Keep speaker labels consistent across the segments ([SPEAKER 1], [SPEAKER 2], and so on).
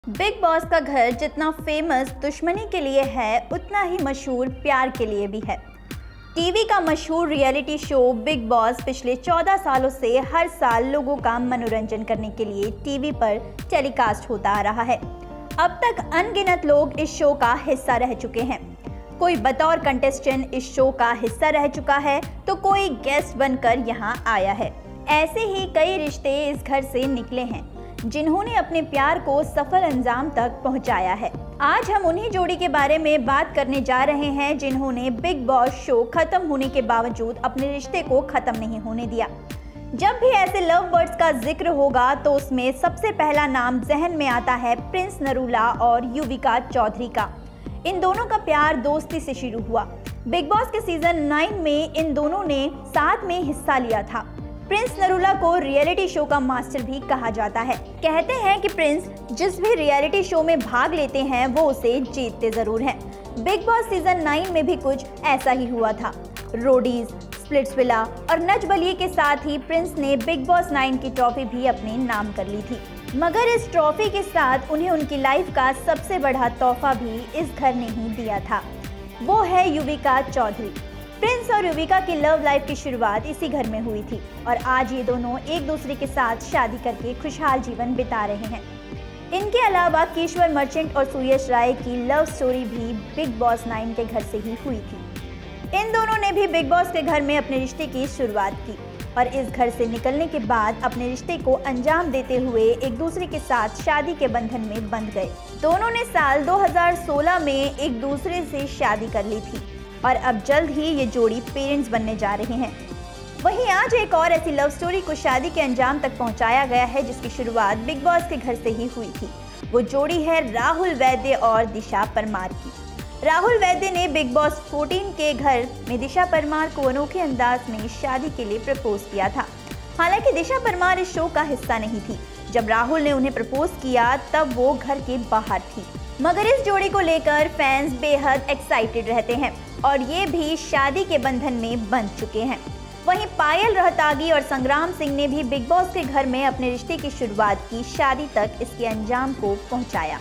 [SPEAKER 1] Big boss का घर जितना फेमस दुश्मनी के लिए है, उतना ही मशहूर प्यार के लिए भी है। टीवी का मशहूर रियलिटी शो बिग बॉस पिछले 14 सालों से हर साल लोगों का मनोरंजन करने के लिए टीवी पर टेलीकास्ट होता आ रहा है। अब तक अनगिनत लोग इस शो का हिस्सा रह चुके हैं। कोई बतौर कंटेस्टेंट इस शो का हिस्सा रह चुका है, तो कोई गेस्ट बनकर यहाँ आया है। ऐसे ही कई रिश्ते इस घर से निकले हैं, जिन्होंने अपने प्यार को सफल अंजाम तक पहुंचाया है। आज हम उन्हीं जोड़ी के बारे में बात करने जा रहे हैं, जिन्होंने बिग बॉस शो खत्म होने के बावजूद अपने रिश्ते को खत्म नहीं होने दिया। जब भी ऐसे लव बर्ड्स का जिक्र होगा तो उसमें सबसे पहला नाम जहन में आता है प्रिंस नरूला और युविका चौधरी का। इन दोनों का प्यार दोस्ती से शुरू हुआ। बिग बॉस के सीजन 9 में इन दोनों ने साथ में हिस्सा लिया था। प्रिंस नरूला को रियलिटी शो का मास्टर भी कहा जाता है। कहते हैं कि प्रिंस जिस भी रियलिटी शो में भाग लेते हैं वो उसे जीतते जरूर हैं। बिग बॉस सीजन 9 में भी कुछ ऐसा ही हुआ था। रोडीज, स्प्लिट्सविला और नच बलिए के साथ ही प्रिंस ने बिग बॉस 9 की ट्रॉफी भी अपने नाम कर ली थी। मगर इस ट्रॉफी के साथ उन्हें उनकी लाइफ का सबसे बड़ा तोहफा भी इस घर ने ही दिया था। वो है युविका चौधरी। प्रिंस और युविका की लव लाइफ की शुरुआत इसी घर में हुई थी और आज ये दोनों एक दूसरे के साथ शादी करके खुशहाल जीवन बिता रहे हैं। इनके अलावा किशोर मर्चेंट और सुयश राय की लव स्टोरी भी बिग बॉस 9 के घर से ही हुई थी। इन दोनों ने भी बिग बॉस के घर में अपने रिश्ते की शुरुआत की और इस घर से निकलने के बाद अपने रिश्ते को अंजाम देते हुए एक दूसरे के साथ शादी के बंधन में बंध गए। दोनों ने साल 2016 में एक दूसरे से शादी कर ली थी और अब जल्द ही ये जोड़ी पेरेंट्स बनने जा रहे हैं। वहीं आज एक और ऐसी लव स्टोरी को शादी के अंजाम तक पहुंचाया गया है, जिसकी शुरुआत बिग बॉस के घर से ही हुई थी। वो जोड़ी है राहुल वैद्य और दिशा परमार की। राहुल वैद्य ने बिग बॉस 14 के घर में दिशा परमार को अनोखे अंदाज में शादी के लिए प्रपोज किया था। हालांकि दिशा परमार इस शो का हिस्सा नहीं थी। जब राहुल ने उन्हें प्रपोज किया तब वो घर के बाहर थी। मगर इस जोड़ी को लेकर फैंस बेहद एक्साइटेड रहते हैं और ये भी शादी के बंधन में बंध चुके हैं। वहीं पायल रहतागी और संग्राम सिंह ने भी बिग बॉस के घर में अपने रिश्ते की शुरुआत की, शादी तक इसके अंजाम को पहुंचाया।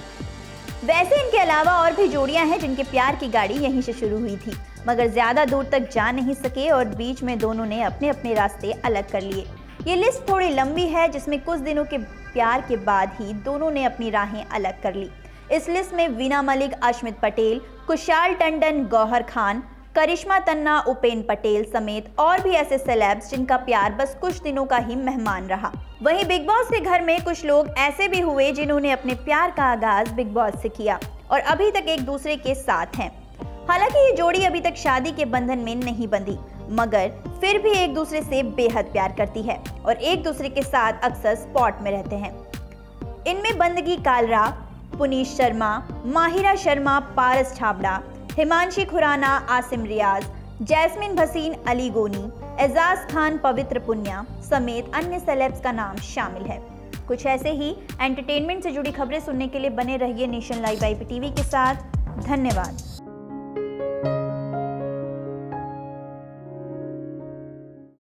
[SPEAKER 1] वैसे इनके अलावा और भी जोड़ियां हैं जिनके प्यार की गाड़ी यहीं से शुरू हुई थी, मगर ज्यादा दूर तक जा नहीं सके और बीच में दोनों ने अपने अपने रास्ते अलग कर लिए। ये लिस्ट थोड़ी लंबी है, जिसमें कुछ दिनों के प्यार के बाद ही दोनों ने अपनी राहें अलग कर ली। इस लिस्ट में वीना मलिक, अश्मित पटेल, कुशाल टंडन, गौहर खान, करिश्मा तन्ना, उपेन पटेल समेत और भी ऐसे सेलेब्स जिनका प्यार बस कुछ दिनों का ही मेहमान रहा। वहीं बिग बॉस के घर में कुछ लोग ऐसे भी हुए जिन्होंने अपने प्यार का आगाज बिग बॉस से किया और अभी तक एक दूसरे के साथ हैं। हालांकि ये जोड़ी अभी तक शादी के बंधन में नहीं बंधी, मगर फिर भी एक दूसरे से बेहद प्यार करती है और एक दूसरे के साथ अक्सर स्पॉट में रहते हैं। इनमें बंदगी कालरा, पुनीत शर्मा, माहिरा शर्मा, पारस छाबड़ा, हिमांशी खुराना, आसिम रियाज, जैस्मिन भसीन, अली गोनी, एजाज खान, पवित्र पुन्या समेत अन्य सेलेब्स का नाम शामिल है। कुछ ऐसे ही एंटरटेनमेंट से जुड़ी खबरें सुनने के लिए बने रहिए नेशन लाइव IPTV के साथ। धन्यवाद।